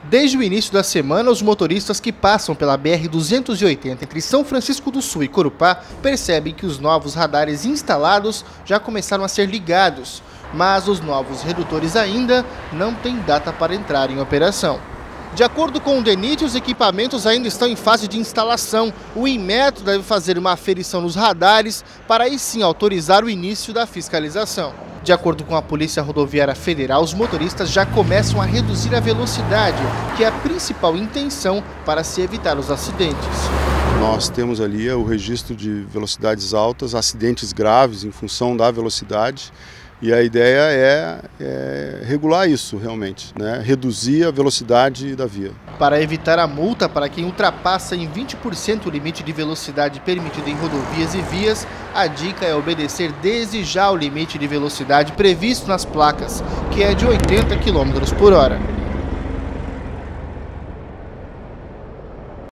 Desde o início da semana, os motoristas que passam pela BR-280 entre São Francisco do Sul e Corupá percebem que os novos radares instalados já começaram a ser ligados, mas os novos redutores ainda não têm data para entrar em operação. De acordo com o DENIT, os equipamentos ainda estão em fase de instalação. O Inmetro deve fazer uma aferição nos radares para aí sim autorizar o início da fiscalização. De acordo com a Polícia Rodoviária Federal, os motoristas já começam a reduzir a velocidade, que é a principal intenção para se evitar os acidentes. Nós temos ali o registro de velocidades altas, acidentes graves em função da velocidade. E a ideia é regular isso realmente, né? Reduzir a velocidade da via. Para evitar a multa para quem ultrapassa em 20% o limite de velocidade permitido em rodovias e vias, a dica é obedecer desde já o limite de velocidade previsto nas placas, que é de 80 km por hora.